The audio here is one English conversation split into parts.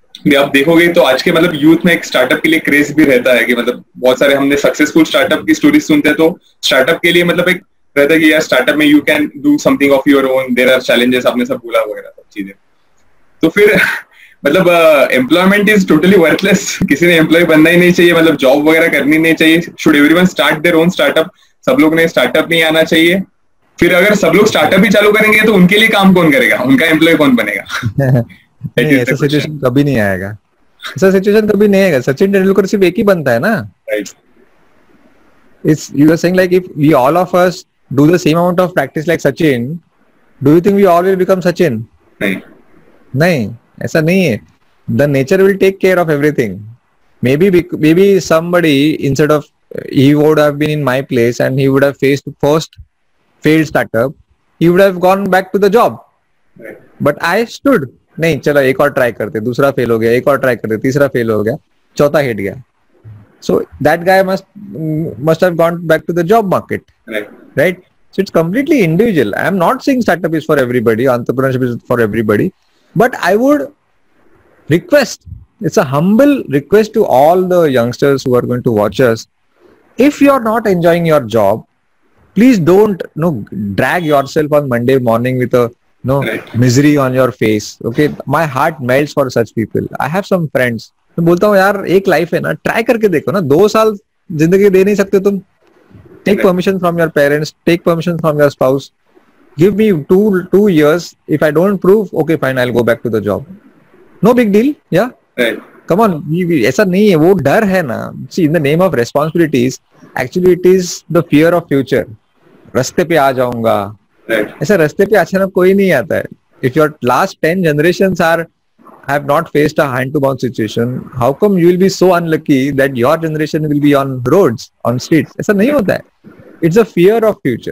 भी आप देखोगे तो आज के मतलब यूथ में एक स्टार्टअप के लिए क्रेज भी रहता है कि मतलब बहुत सारे हमने सक्सेसफुल स्टार्टअप की स्टोरी सुनते हैं, तो स्टार्टअप के लिए मतलब एक रहता है कि यार स्टार्टअप में you can do something of your own, there are challenges, आपने सब बोला वगैरह सब चीजें। तो फिर मतलब एम्प्लॉयमेंट इज टोटली वर्थलेस, किसी ने एम्प्लॉय बनना ही नहीं चाहिए, मतलब जॉब वगैरह करनी नहीं चाहिए। Should everyone start their own startup, सब लोग ने स्टार्टअप नहीं आना चाहिए। फिर अगर सब लोग स्टार्टअप ही चालू करेंगे तो उनके लिए काम कौन करेगा, उनका एम्प्लॉय कौन बनेगा? दैट नहीं, इज द ऐसा क्वेश्चन। सिचुएशन कभी नहीं आएगा, ऐसा सिचुएशन कभी नहीं आएगा। सचिन तेंदुलकर सिर्फ एक ही बनता है ना। Right. It's you are saying like if we all of us do the same amount of practice like Sachin, do you think we all will become Sachin? नहीं। नहीं, ऐसा नहीं है. The nature will take care of everything. Maybe somebody instead of he would have been in my place and he would have faced first failed startup, he would have gone back to the job. Right. But I stood. नहीं चलो एक और try करते, दूसरा fail हो गया, एक और ट्राई करते, तीसरा फेल हो गया, चौथा हिट गया. So that guy must have gone back to the job market, right? So it's completely individual. I am not saying startup is for everybody, entrepreneurship is for everybody, but I would request, it's a humble request to all the youngsters who are going to watch us. If you are not enjoying your job, please don't drag yourself on Monday morning with a misery on your face. Okay, my heart melts for such people. I have some friends. मैं बोलता हूँ यार एक life है ना, try करके देखो ना. 2 साल जिंदगी दे नहीं सकते तुम. Take permission from your parents, take permission from your spouse. Give me 2 years. If I don't prove, okay fine, I will go back to the job. No big deal. या कम ऑन. ऐसा नहीं है, वो डर है ना. See in the name of responsibilities, actually it is the fear of future. रास्ते पे आ जाऊंगा, ऐसा रास्ते पे अचानक कोई नहीं आता है. If your last 10 generations are have not faced a hand-to-mouth situation, how come you will be so unlucky that your generation will be on roads, on streets? ऐसा नहीं होता है. It's a fear of future.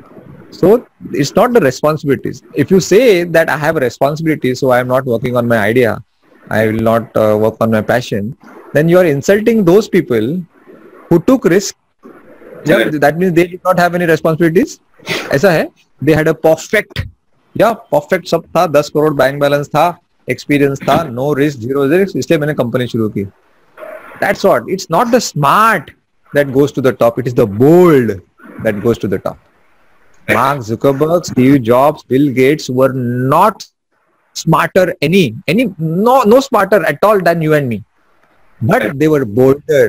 So it's not the responsibilities. If you say that I have a responsibility, so I am not working on my idea, I will not work on my passion, then you are insulting those people who took risk. Yeah, that means they did not have any responsibilities. ऐसा है. They had a perfect, perfect सब था, 10 crore bank balance था, experience था, no risk, zero risk, इसलिए मैंने company शुरू की. That's what. It's not the smart that goes to the top. It is the bold that goes to the top. Mark Zuckerberg, Steve Jobs, Bill Gates were not smarter no smarter at all than you and me. But they were bolder.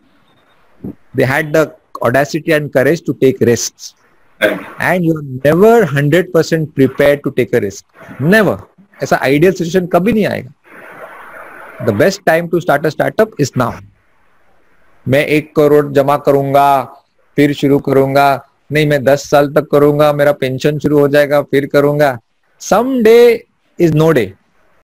They had the audacity and courage to take risks. And you're never 100% prepared to take a risk. Never. ऐसा ideal situation कभी नहीं आएगा. The best time to start a startup is now. मैं 1 करोड़ जमा करूंगा फिर शुरू करूंगा, नहीं मैं 10 साल तक करूंगा, मेरा पेंशन शुरू हो जाएगा फिर करूंगा. Some day is no day.